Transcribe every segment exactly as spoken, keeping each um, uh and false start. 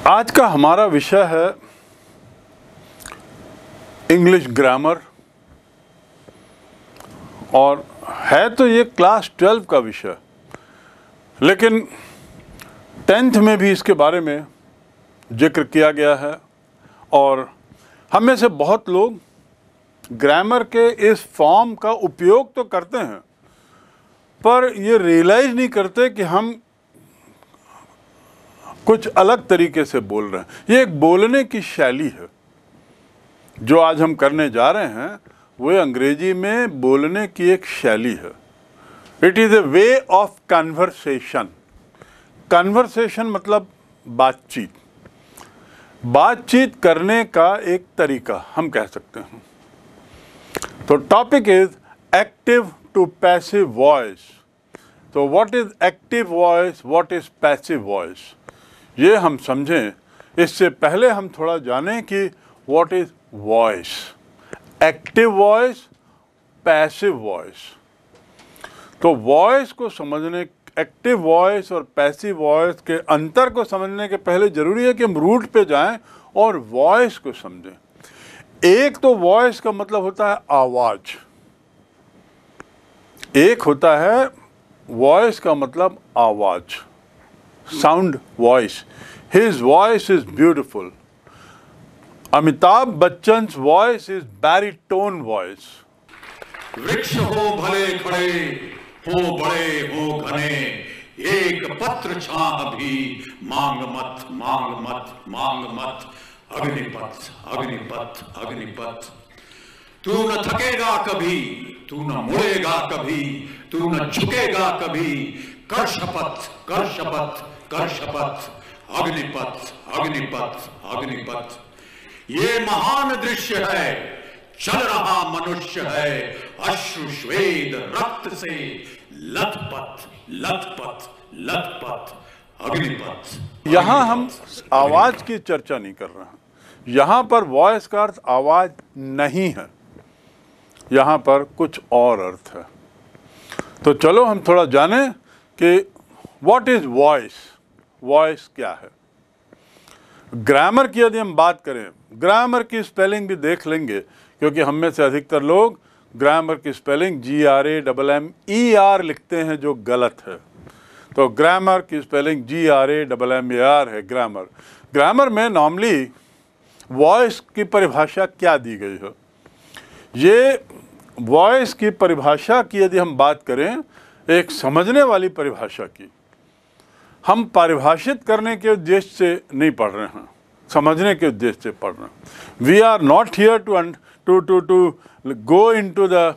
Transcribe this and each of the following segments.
आज का हमारा विषय है इंग्लिश ग्रामर, और है तो ये क्लास ट्वेल्व का विषय, लेकिन टेंथ में भी इसके बारे में जिक्र किया गया है। और हम में से बहुत लोग ग्रामर के इस फॉर्म का उपयोग तो करते हैं, पर ये रियलाइज़ नहीं करते कि हम कुछ अलग तरीके से बोल रहे हैं। ये एक बोलने की शैली है। जो आज हम करने जा रहे हैं वो अंग्रेजी में बोलने की एक शैली है। It is a way of conversation. Conversation मतलब बातचीत, बातचीत करने का एक तरीका हम कह सकते हैं। तो topic is active to passive voice. तो what is active voice, what is passive voice, ये हम समझें। इससे पहले हम थोड़ा जानें कि what is voice, active voice, passive voice. तो वॉइस को समझने, एक्टिव वॉइस और पैसिव वॉइस के अंतर को समझने के पहले ज़रूरी है कि हम रूट पे जाएं और वॉइस को समझें। एक तो वॉइस का मतलब होता है आवाज़, एक होता है वॉइस का मतलब आवाज़, sound, voice. His voice is beautiful. Amitabh Bachchan voice is baritone voice. वृक्ष हो भले खड़े, हो बड़े हो घने, एक पत्र छाह भी मांग मत, मांग मत, मांग मत। अग्निपथ, अग्निपथ, अग्निपथ। तू न थकेगा कभी, तू न मुड़ेगा कभी, तू न झुकेगा कभी। कर शपथ, कर शपथ, कर शपथ। अग्निपथ, अग्निपथ, अग्निपथ। ये महान दृश्य है, चल रहा मनुष्य है, अश्रु श्वेद रक्त से लथपथ, लथपथ, लथपथ। अग्निपथ। यहाँ हम आवाज की चर्चा नहीं कर रहे हैं। यहाँ पर वॉइस का अर्थ आवाज नहीं है, यहाँ पर कुछ और अर्थ है। तो चलो हम थोड़ा जानें कि व्हाट इज वॉइस, वॉइस क्या है। ग्रामर की यदि हम बात करें, ग्रामर की स्पेलिंग भी देख लेंगे, क्योंकि हम में से अधिकतर लोग ग्रामर की spelling G R A double M E R लिखते हैं, जो गलत है। तो ग्रामर की spelling G R A double M A R है, ग्रामर। ग्रामर में नॉर्मली वॉइस की परिभाषा क्या दी गई है। ये वॉइस की परिभाषा की यदि हम बात करें, एक समझने वाली परिभाषा की, हम परिभाषित करने के उद्देश्य से नहीं पढ़ रहे हैं, समझने के उद्देश्य से पढ़ रहे हैं। We are not here to to to to go into the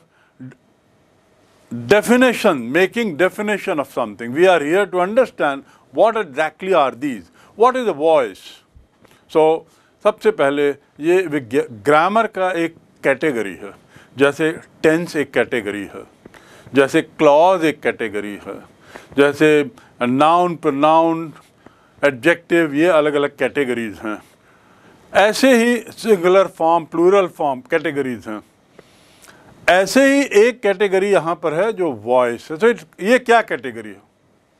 definition, making definition of something. We are here to understand what exactly are these. What is a voice? So, सबसे पहले ये ग्रामर का एक category है। जैसे tense एक category है, जैसे क्लॉज एक कैटेगरी है, जैसे नाउन, प्रोनाउन, एडजेक्टिव, ये अलग अलग कैटेगरीज हैं। ऐसे ही singular form, plural form categories हैं। ऐसे ही एक कैटेगरी यहाँ पर है जो वॉइस है। तो ये क्या कैटेगरी है?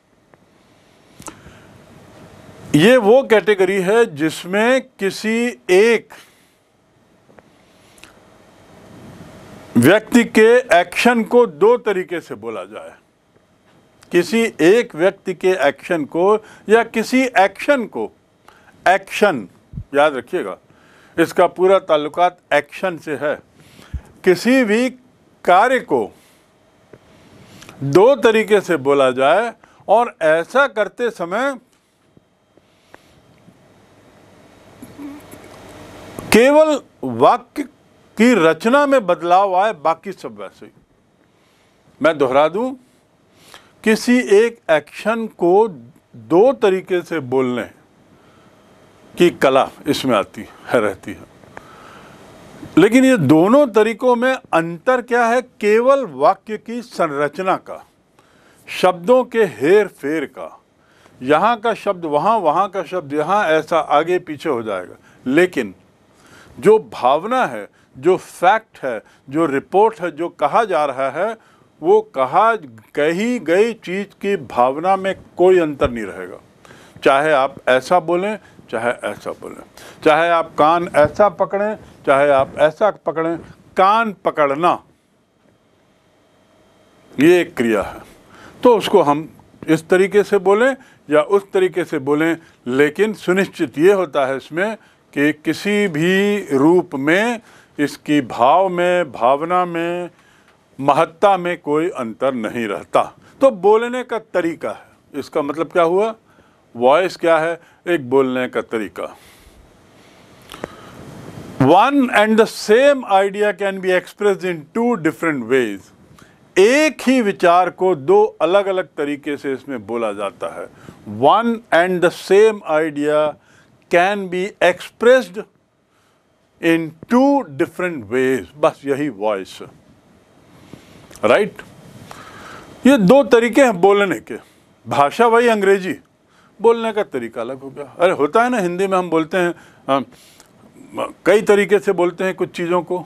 ये वो कैटेगरी है जिसमें किसी एक व्यक्ति के एक्शन को दो तरीके से बोला जाए। किसी एक व्यक्ति के एक्शन को या किसी एक्शन को, एक्शन याद रखिएगा, इसका पूरा ताल्लुकात एक्शन से है। किसी भी कार्य को दो तरीके से बोला जाए, और ऐसा करते समय केवल वाक्य की रचना में बदलाव आए, बाकी सब वैसे ही। मैं दोहरा दूं, किसी एक एक्शन को दो तरीके से बोलने की कला इसमें आती है, रहती है। लेकिन ये दोनों तरीकों में अंतर क्या है? केवल वाक्य की संरचना का, शब्दों के हेर फेर का। यहाँ का शब्द वहाँ, वहाँ का शब्द यहाँ, ऐसा आगे पीछे हो जाएगा। लेकिन जो भावना है, जो फैक्ट है, जो रिपोर्ट है, जो कहा जा रहा है, वो कहा कही गई चीज़ की भावना में कोई अंतर नहीं रहेगा। चाहे आप ऐसा बोलें, चाहे ऐसा बोलें, चाहे आप कान ऐसा पकड़ें, चाहे आप ऐसा पकड़ें, कान पकड़ना ये एक क्रिया है। तो उसको हम इस तरीके से बोलें या उस तरीके से बोलें, लेकिन सुनिश्चित ये होता है इसमें कि किसी भी रूप में इसकी भाव में, भावना में, महत्ता में कोई अंतर नहीं रहता। तो बोलने का तरीका है, इसका मतलब क्या हुआ? वॉइस क्या है? एक बोलने का तरीका। One and the same idea can be expressed in two different ways. एक ही विचार को दो अलग अलग तरीके से इसमें बोला जाता है। One and the same idea can be expressed in two different ways. बस यही वॉइस है, राइट? ये दो तरीके हैं बोलने के। भाषा वही अंग्रेजी, बोलने का तरीका अलग हो गया। अरे होता है ना, हिंदी में हम बोलते हैं आ, कई तरीके से बोलते हैं कुछ चीज़ों को,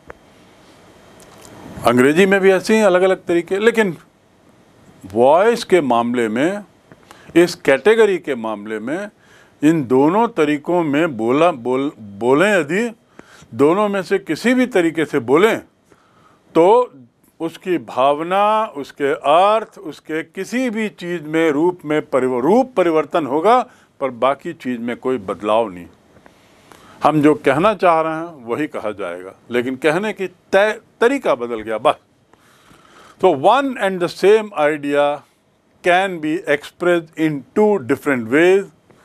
अंग्रेजी में भी ऐसे ही अलग अलग तरीके। लेकिन वॉइस के मामले में, इस कैटेगरी के मामले में, इन दोनों तरीकों में बोला बोल बोलें यदि दोनों में से किसी भी तरीके से बोलें तो उसकी भावना, उसके अर्थ, उसके किसी भी चीज़ में रूप में परिव रूप परिवर्तन होगा, पर बाकी चीज़ में कोई बदलाव नहीं। हम जो कहना चाह रहे हैं वही कहा जाएगा, लेकिन कहने की तय तरीका बदल गया बस। तो one and the same idea can be expressed in two different ways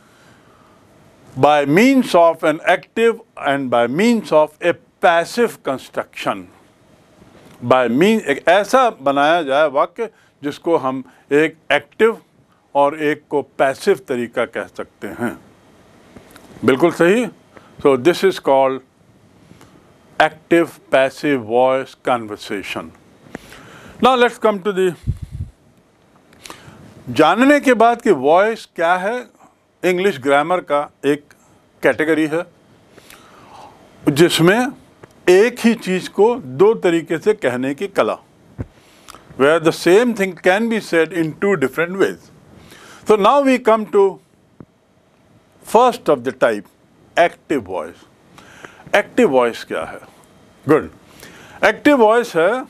by means of an active and by means of a passive construction। by means एक ऐसा बनाया जाए वाक्य जिसको हम एक एक्टिव और एक को पैसिव तरीका कह सकते हैं। बिल्कुल सही। so this is called active passive voice conversation। now let's come to the जानने के बाद कि वॉइस क्या है। इंग्लिश ग्रामर का एक कैटेगरी है जिसमें एक ही चीज को दो तरीके से कहने की कला, where the same thing can be said in two different ways। so now we come to first of the type, active voice। active voice क्या है? good, active voice है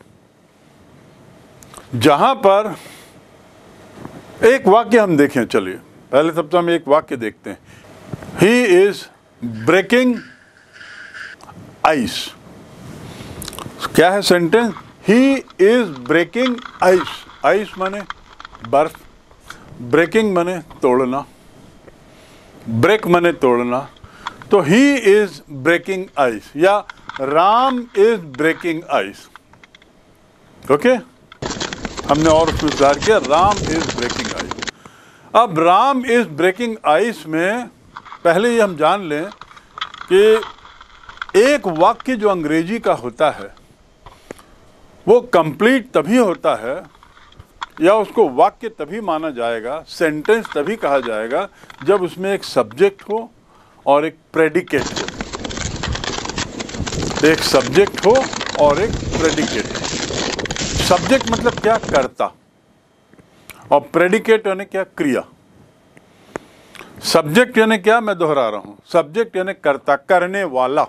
जहां पर एक वाक्य हम देखें। चलिए पहले सबसे हम एक वाक्य देखते हैं। He is breaking ice. क्या है sentence? He is breaking ice. Ice माने बर्फ, ब्रेकिंग माने तोड़ना, ब्रेक माने तोड़ना। तो ही इज ब्रेकिंग आइस या Ram is breaking ice. Okay, हमने और उसमें सुधार किया, राम इज ब्रेकिंग आइस। अब राम इज ब्रेकिंग आइस में पहले ये हम जान लें कि एक वाक्य जो अंग्रेजी का होता है वो कंप्लीट तभी होता है या उसको वाक्य तभी माना जाएगा, सेंटेंस तभी कहा जाएगा जब उसमें एक सब्जेक्ट हो और एक प्रेडिकेट हो। एक सब्जेक्ट हो और एक प्रेडिकेट हो। सब्जेक्ट मतलब क्या? कर्ता, और प्रेडिकेट यानी क्या? क्रिया। सब्जेक्ट यानी क्या? मैं दोहरा रहा हूं, सब्जेक्ट यानी कर्ता, करने वाला।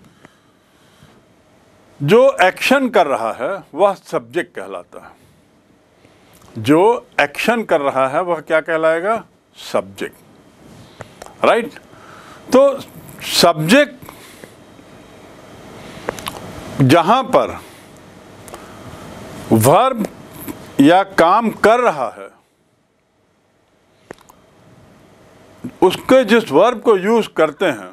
जो एक्शन कर रहा है वह सब्जेक्ट कहलाता है। जो एक्शन कर रहा है वह क्या कहलाएगा? सब्जेक्ट। राइट? तो सब्जेक्ट जहां पर वर्ब या काम कर रहा है उसके जिस वर्ब को यूज करते हैं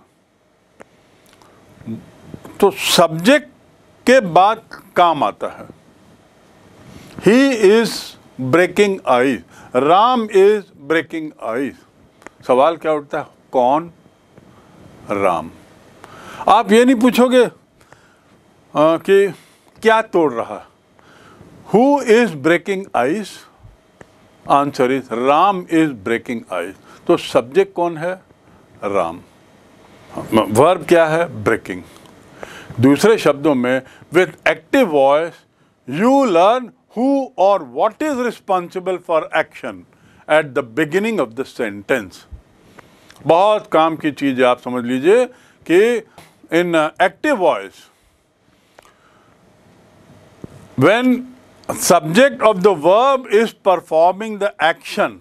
तो सब्जेक्ट के बाद काम आता है। He is breaking ice, Ram is breaking ice. सवाल क्या उठता है? कौन? राम। आप ये नहीं पूछोगे आ, कि क्या तोड़ रहा है। Who is breaking ice? Answer is Ram is breaking ice। तो सब्जेक्ट कौन है? राम। वर्ब क्या है? ब्रेकिंग। दूसरे शब्दों में with active voice you learn who or what is responsible for action at the beginning of the sentence। बहुत काम की चीज़ है। आप समझ लीजिए कि in active voice when subject of the verb is performing the action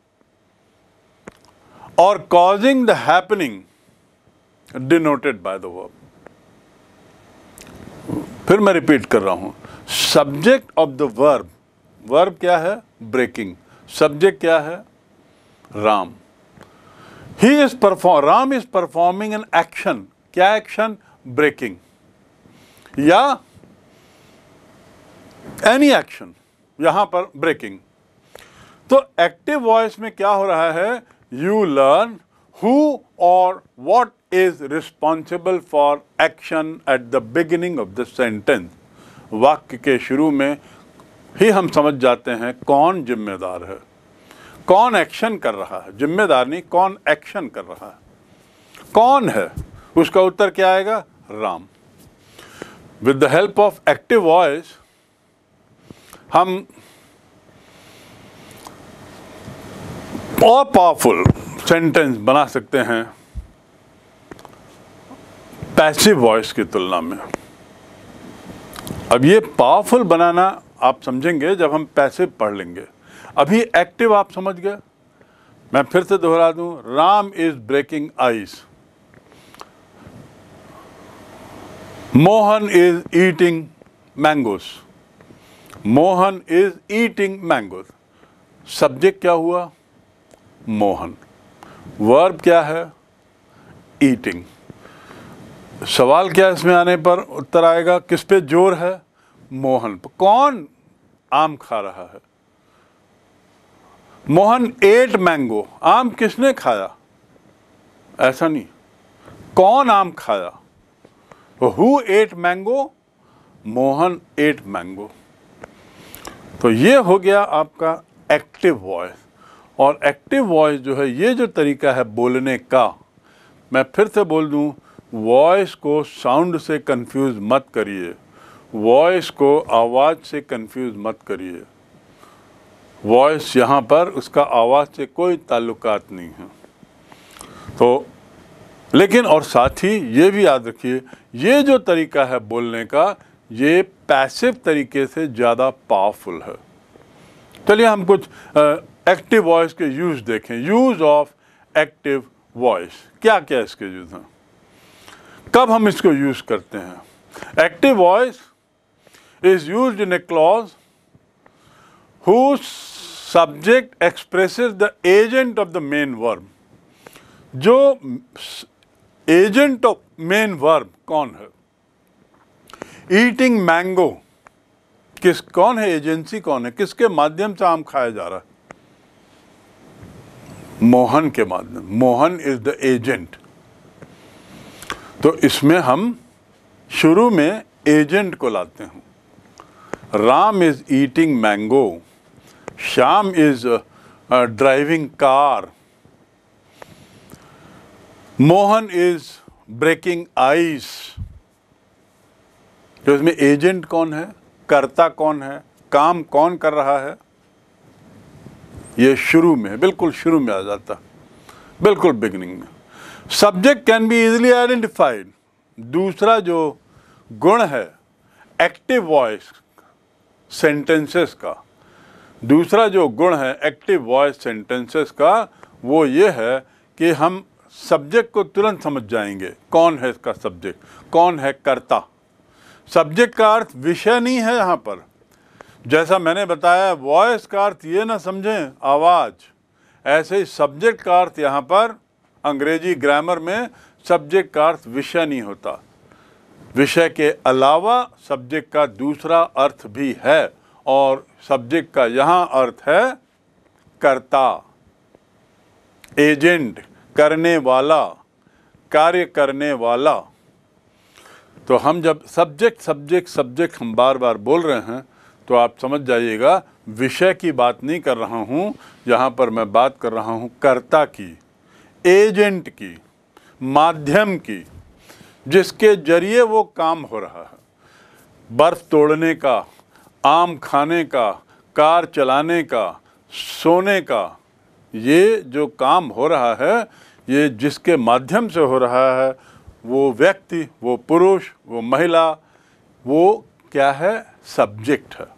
और causing the happening denoted by the verb. फिर मैं रिपीट कर रहा हूं, subject of the verb, verb क्या है? ब्रेकिंग। सब्जेक्ट क्या है? Ram. He is perform Ram is performing an action. क्या एक्शन? ब्रेकिंग या एनी एक्शन, यहां पर ब्रेकिंग। तो एक्टिव वॉइस में क्या हो रहा है? यू लर्न हु और what is responsible for action at the beginning of the sentence. वाक्य के शुरू में ही हम समझ जाते हैं कौन जिम्मेदार है, कौन एक्शन कर रहा है। जिम्मेदार नहीं, कौन एक्शन कर रहा है। कौन है? उसका उत्तर क्या आएगा? Ram. With the help of active voice हम और पावरफुल सेंटेंस बना सकते हैं पैसिव वॉइस की तुलना में। अब ये पावरफुल बनाना आप समझेंगे जब हम पैसिव पढ़ लेंगे। अभी एक्टिव आप समझ गए। मैं फिर से दोहरा दूं, Ram is breaking ice, Mohan is eating mangoes, Mohan is eating mangoes. Subject क्या हुआ? मोहन। वर्ब क्या है? ईटिंग। सवाल क्या इसमें आने पर उत्तर आएगा? किस पे जोर है? मोहन। कौन आम खा रहा है? Mohan ate mango. आम किसने खाया? ऐसा नहीं, कौन आम खाया? Who ate mango? Mohan ate mango. तो ये हो गया आपका एक्टिव वॉइस। और एक्टिव वॉइस जो है, ये जो तरीका है बोलने का, मैं फिर से बोल दूं, वॉइस को साउंड से कंफ्यूज मत करिए, वॉइस को आवाज़ से कंफ्यूज मत करिए। वॉइस यहाँ पर उसका आवाज़ से कोई ताल्लुकात नहीं है। तो लेकिन और साथ ही ये भी याद रखिए, ये जो तरीका है बोलने का, ये पैसिव तरीके से ज़्यादा पावरफुल है। चलिए हम कुछ एक्टिव वॉइस के यूज़ देखें। यूज़ ऑफ एक्टिव वॉइस, क्या क्या इसके यूज़ हैं, कब हम इसको यूज़ करते हैं। Active voice is used in a clause whose subject expresses the agent of the main verb। जो एजेंट ऑफ मेन वर्ब कौन है? ईटिंग मैंगो, किस कौन है? एजेंसी कौन है? किसके माध्यम से आम खाया जा रहा है? मोहन के माध्यम। Mohan is the agent. तो इसमें हम शुरू में एजेंट को लाते हैं। Ram is eating mango, Shyam is driving car, Mohan is breaking ice. तो इसमें एजेंट कौन है, कर्ता कौन है, काम कौन कर रहा है, ये शुरू में, बिल्कुल शुरू में आ जाता, बिल्कुल बिगिनिंग में। Subject can be easily identified. दूसरा जो गुण है एक्टिव वॉइस सेंटेंसेस का, दूसरा जो गुण है एक्टिव वॉइस सेंटेंसेस का, वो ये है कि हम सब्जेक्ट को तुरंत समझ जाएंगे। कौन है इसका सब्जेक्ट, कौन है कर्ता। सब्जेक्ट का अर्थ विषय नहीं है यहाँ पर। जैसा मैंने बताया, वॉइस का अर्थ ये ना समझें आवाज़, ऐसे ही सब्जेक्ट का अर्थ यहाँ पर अंग्रेजी ग्रामर में सब्जेक्ट का अर्थ विषय नहीं होता। विषय के अलावा सब्जेक्ट का दूसरा अर्थ भी है, और सब्जेक्ट का यहाँ अर्थ है कर्ता, एजेंट, करने वाला, कार्य करने वाला। तो हम जब सब्जेक्ट सब्जेक्ट सब्जेक्ट हम बार बार बोल रहे हैं, तो आप समझ जाइएगा विषय की बात नहीं कर रहा हूँ, यहाँ पर मैं बात कर रहा हूँ कर्ता की, एजेंट की, माध्यम की, जिसके जरिए वो काम हो रहा है। बर्फ तोड़ने का, आम खाने का, कार चलाने का, सोने का, ये जो काम हो रहा है, ये जिसके माध्यम से हो रहा है वो व्यक्ति, वो पुरुष, वो महिला, वो क्या है, सब्जेक्ट है।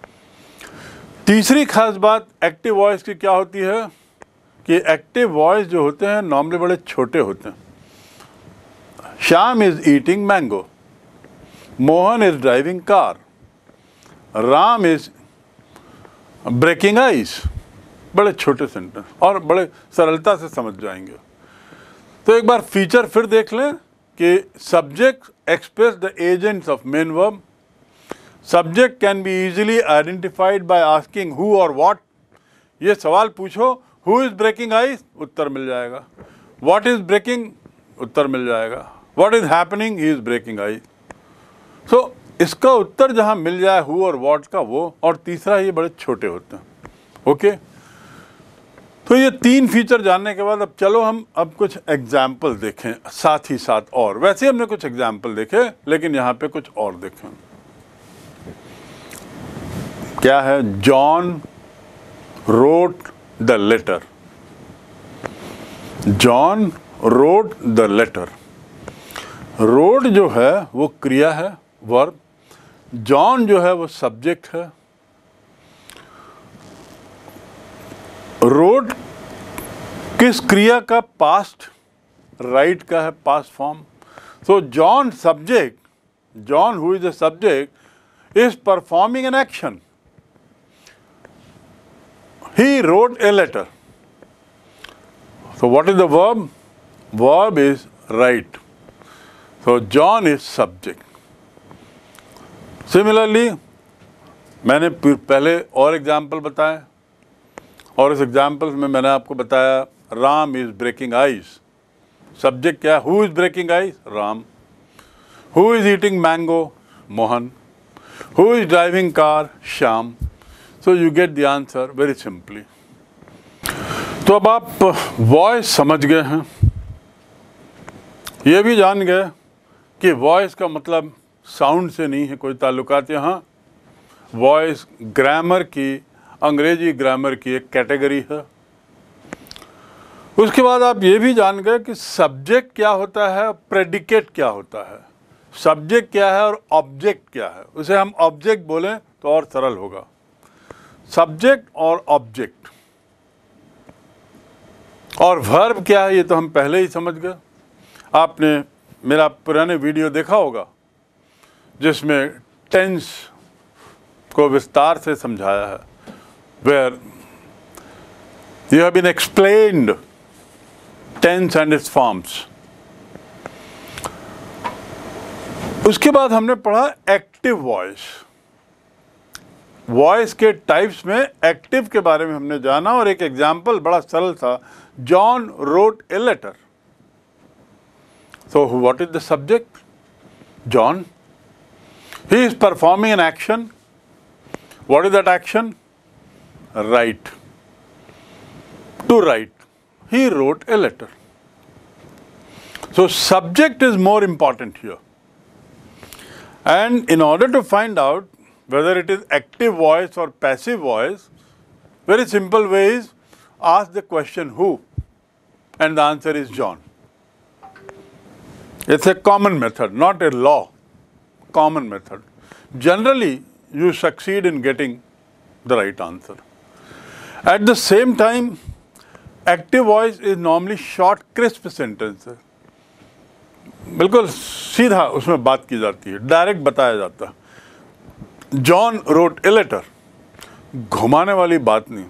तीसरी खास बात एक्टिव वॉइस की क्या होती है कि एक्टिव वॉइस जो होते हैं नॉर्मली बड़े छोटे होते हैं। Shyam is eating mango, Mohan is driving car, Ram is breaking ice. बड़े छोटे सेंटेंस और बड़े सरलता से समझ जाएंगे। तो एक बार फीचर फिर देख लें कि subject express the agents of main verb. Subject can be easily identified by asking who और व्हाट। ये सवाल पूछो, हु इज ब्रेकिंग आइस, उत्तर मिल जाएगा। व्हाट इज ब्रेकिंग, उत्तर मिल जाएगा। What is happening, he is breaking ice. So इसका उत्तर जहां मिल जाए हु और व्हाट का वो, और तीसरा ये बड़े छोटे होते हैं। ओके, तो ये तीन फीचर जानने के बाद अब चलो हम अब कुछ एग्जाम्पल देखें साथ ही साथ। और वैसे हमने कुछ एग्जाम्पल देखे, लेकिन यहाँ पे कुछ और देखें। क्या है, John wrote the letter. John wrote the letter. Wrote जो है वो क्रिया है, वर्ब। जॉन जो है वो सब्जेक्ट है। रोट किस क्रिया का, पास्ट, राइट का है past form. So John subject, John who is the subject is performing an action. He wrote a letter. So what is the verb? Verb is write. So John is subject. Similarly, मैंने पहले और example बताए, और इस example में मैंने आपको बताया Ram is breaking ice. Subject क्या है, who is breaking ice, Ram. Who is eating mango, Mohan. Who is driving car, Shyam. So you get the answer very simply. तो अब आप वॉइस समझ गए हैं, ये भी जान गए कि वॉइस का मतलब साउंड से नहीं है कोई ताल्लुकात। यहाँ वॉइस ग्रामर की, अंग्रेजी ग्रामर की एक कैटेगरी है। उसके बाद आप ये भी जान गए कि सब्जेक्ट क्या होता है, प्रेडिकेट क्या होता है, सब्जेक्ट क्या है और ऑब्जेक्ट क्या है। उसे हम ऑब्जेक्ट बोलें तो और सरल होगा। सब्जेक्ट और ऑब्जेक्ट। और वर्ब क्या है ये तो हम पहले ही समझ गए। आपने मेरा पुराने वीडियो देखा होगा जिसमें टेंस को विस्तार से समझाया है, where you have been explained tense and its forms. उसके बाद हमने पढ़ा एक्टिव वॉइस। वॉइस के टाइप्स में एक्टिव के बारे में हमने जाना, और एक एग्जाम्पल बड़ा सरल था, John wrote a letter. So what is the subject, John. He is performing an action. What is that action, write, to write. He wrote a letter. So subject is more important here, and in order to find out whether it is active voice or passive voice, very simple way is ask the question who, and the answer is John. It's a common method, not a law, common method. Generally, you succeed in getting the right answer. At the same time, active voice is normally short, crisp sentences. बिल्कुल सीधा उसमें बात की जाती है, direct बताया जाता है। जॉन रोट ए लेटर, घुमाने वाली बात नहीं।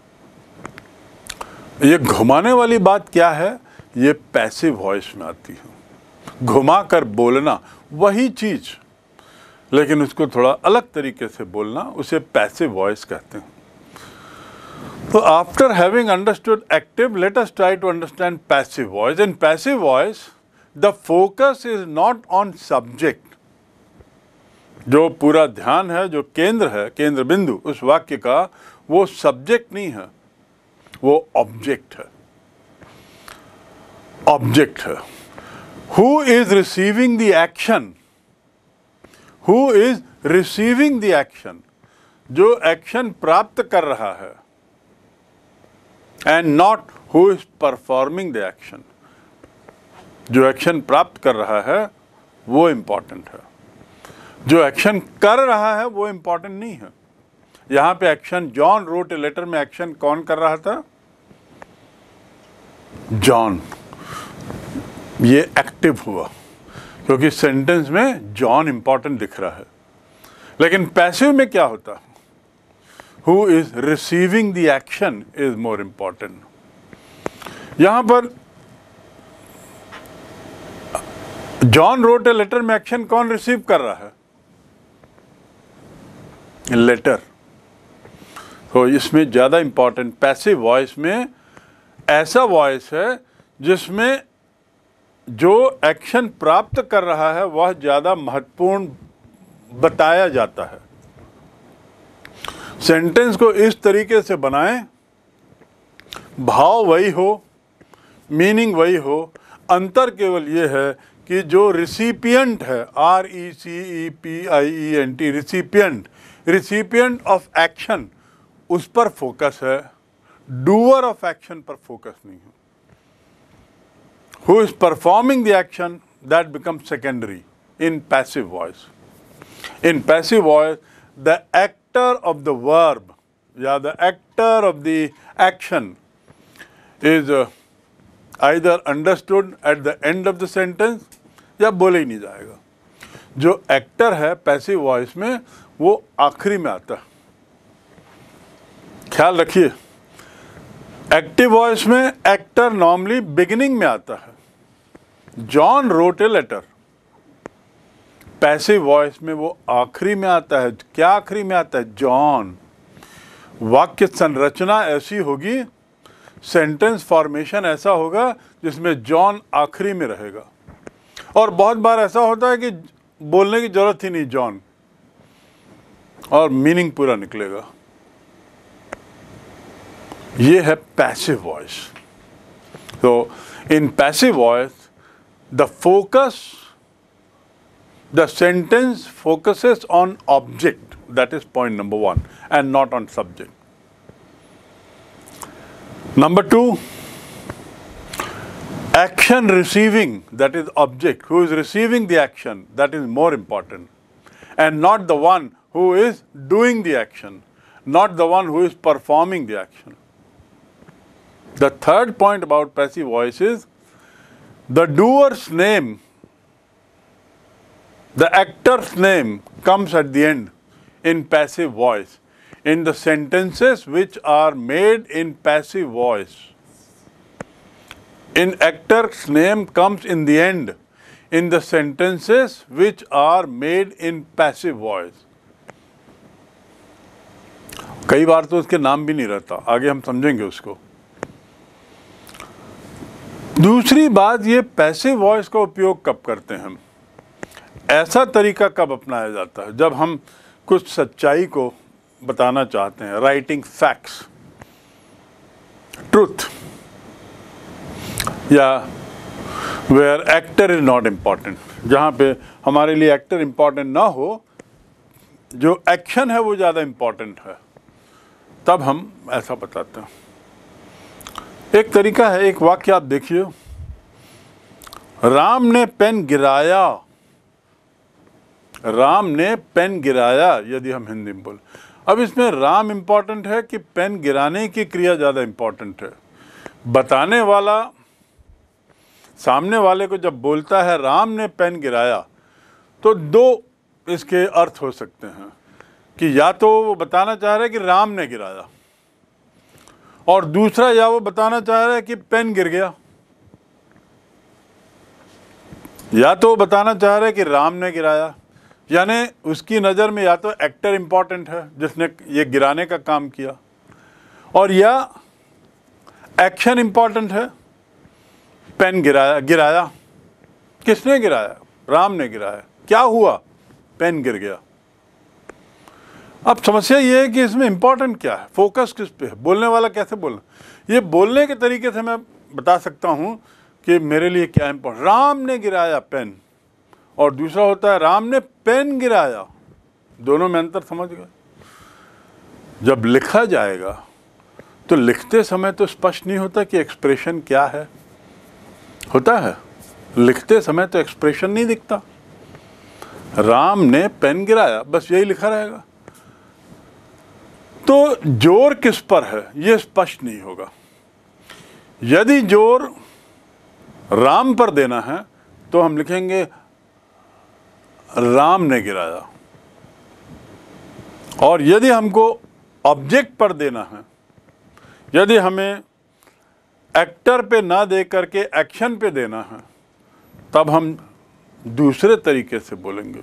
ये घुमाने वाली बात क्या है, ये पैसिव वॉइस में आती है। घुमा कर बोलना वही चीज, लेकिन उसको थोड़ा अलग तरीके से बोलना, उसे पैसिव वॉइस कहते हैं। तो after having understood active, let us try to understand passive voice. In passive voice the focus is not on subject. जो पूरा ध्यान है, जो केंद्र है, केंद्र बिंदु उस वाक्य का, वो सब्जेक्ट नहीं है, वो ऑब्जेक्ट है। ऑब्जेक्ट है। Who is receiving the action, who is receiving the action, जो एक्शन प्राप्त कर रहा है, and not who is performing the action. जो एक्शन प्राप्त कर रहा है वो इम्पॉर्टेंट है, जो एक्शन कर रहा है वो इम्पॉर्टेंट नहीं है। यहाँ पे action, John wrote a letter में एक्शन कौन कर रहा था? जॉन। ये एक्टिव हुआ क्योंकि सेंटेंस में जॉन इंपॉर्टेंट दिख रहा है। लेकिन पैसिव में क्या होता है? Who is receiving the action is more important. यहां पर जॉन रोट ए लेटर में एक्शन कौन रिसीव कर रहा है? लेटर। तो इसमें ज्यादा इंपॉर्टेंट पैसिव वॉइस में ऐसा वॉइस है जिसमें जो एक्शन प्राप्त कर रहा है वह ज्यादा महत्वपूर्ण बताया जाता है। सेंटेंस को इस तरीके से बनाएं, भाव वही हो, मीनिंग वही हो, अंतर केवल ये है कि जो रिसिपिएंट है, R E C E P I E N T, recipient, recipient of action, उस पर फोकस है, डूअर ऑफ एक्शन पर फोकस नहीं है। Who is performing the action, that becomes secondary in passive voice. In passive voice, the actor of the verb, yeah, the actor of the action is uh, either understood at the end of the sentence या बोले ही नहीं जाएगा। जो actor है passive voice में वो आखिरी में आता है। ख्याल रखिए, एक्टिव वॉइस में एक्टर नॉर्मली बिगिनिंग में आता है। John wrote a letter, passive voice में वो आखिरी में आता है। क्या आखिरी में आता है? जॉन। वाक्य संरचना ऐसी होगी, सेंटेंस फॉर्मेशन ऐसा होगा जिसमें जॉन आखिरी में रहेगा। और बहुत बार ऐसा होता है कि बोलने की जरूरत ही नहीं जॉन, और मीनिंग पूरा निकलेगा। ये है पैसिव वॉइस। तो in passive voice the focus, the sentence focuses on object, that is point number one, and not on subject. Number two, action receiving, that is object, who is receiving the action, that is more important, and not the one who is doing the action, not the one who is performing the action. The third point about passive voice is the doer's name, the actor's name comes at the end in passive voice, in the sentences which are made in passive voice. In actor's name comes in the end in the sentences which are made in passive voice. कई बार तो उसके नाम भी नहीं रहता, आगे हम समझेंगे उसको। दूसरी बात, ये पैसिव वॉइस का उपयोग कब करते हैं हम? ऐसा तरीका कब अपनाया जाता है? जब हम कुछ सच्चाई को बताना चाहते हैं, राइटिंग फैक्ट्स, ट्रूथ, या where actor is not important, जहाँ पे हमारे लिए एक्टर इम्पॉर्टेंट ना हो, जो एक्शन है वो ज़्यादा इम्पॉर्टेंट है, तब हम ऐसा बताते हैं। एक तरीका है, एक वाक्य आप देखिए, राम ने पेन गिराया, राम ने पेन गिराया, यदि हम हिंदी में बोल। अब इसमें राम इंपॉर्टेंट है कि पेन गिराने की क्रिया ज़्यादा इंपॉर्टेंट है? बताने वाला सामने वाले को जब बोलता है राम ने पेन गिराया, तो दो इसके अर्थ हो सकते हैं कि या तो वो बताना चाह रहा है कि राम ने गिराया, और दूसरा या वो बताना चाह रहा है कि पेन गिर गया। या तो वो बताना चाह रहा है कि राम ने गिराया, यानी उसकी नज़र में या तो एक्टर इम्पॉर्टेंट है जिसने ये गिराने का काम किया, और या एक्शन इम्पॉर्टेंट है, पेन गिराया। गिराया किसने गिराया? राम ने गिराया। क्या हुआ? पेन गिर गया। अब समस्या ये है कि इसमें इम्पोर्टेंट क्या है, फोकस किस पे है, बोलने वाला कैसे बोलना। ये बोलने के तरीके से मैं बता सकता हूँ कि मेरे लिए क्या इम्पोर्टेंट। राम ने गिराया पेन, और दूसरा होता है राम ने पेन गिराया। दोनों में अंतर समझ गए? जब लिखा जाएगा तो लिखते समय तो स्पष्ट नहीं होता कि एक्सप्रेशन क्या है। होता है लिखते समय तो एक्सप्रेशन नहीं दिखता। राम ने पेन गिराया, बस यही लिखा रहेगा। तो जोर किस पर है यह स्पष्ट नहीं होगा। यदि जोर राम पर देना है तो हम लिखेंगे राम ने गिराया, और यदि हमको ऑब्जेक्ट पर देना है, यदि हमें एक्टर पे ना दे करके एक्शन पे देना है, तब हम दूसरे तरीके से बोलेंगे।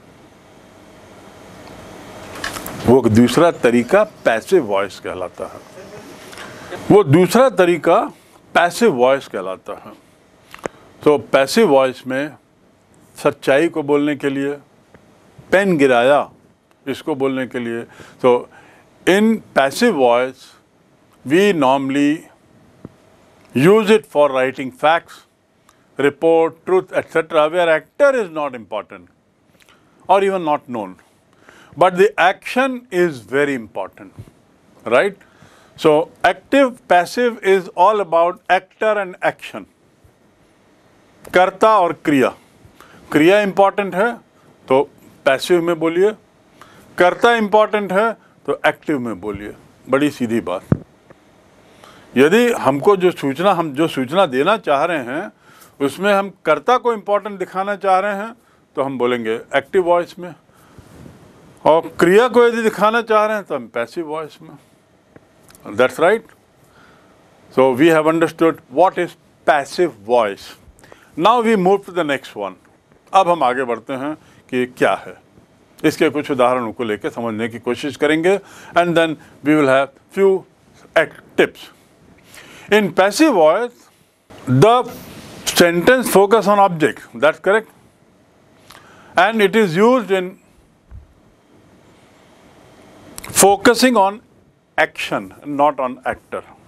वो दूसरा तरीका पैसिव वॉइस कहलाता है। वो दूसरा तरीका पैसिव वॉइस कहलाता है। तो पैसिव वॉइस में सच्चाई को बोलने के लिए, पेन गिराया इसको बोलने के लिए, तो in passive voice we normally use it for writing facts, report, truth, et cetera, where actor is not important or even not known, but the action is very important, right? So active, passive is all about actor and action, कर्ता और क्रिया। क्रिया important है तो passive में बोलिए, कर्ता important है तो एक्टिव में बोलिए। बड़ी सीधी बात। यदि हमको जो सूचना हम जो सूचना देना चाह रहे हैं उसमें हम कर्ता को इम्पोर्टेंट दिखाना चाह रहे हैं तो हम बोलेंगे एक्टिव वॉइस में, और क्रिया को यदि दिखाना चाह रहे हैं तो हम पैसिव वॉइस में। That's right. So we have understood what is passive voice. Now we move to the next one. अब हम आगे बढ़ते हैं कि क्या है। इसके कुछ उदाहरणों को लेकर समझने की कोशिश करेंगे, and then we will have few tips. In passive voice, the sentence focus on object, that's correct, and it is used in focusing on action, not on actor.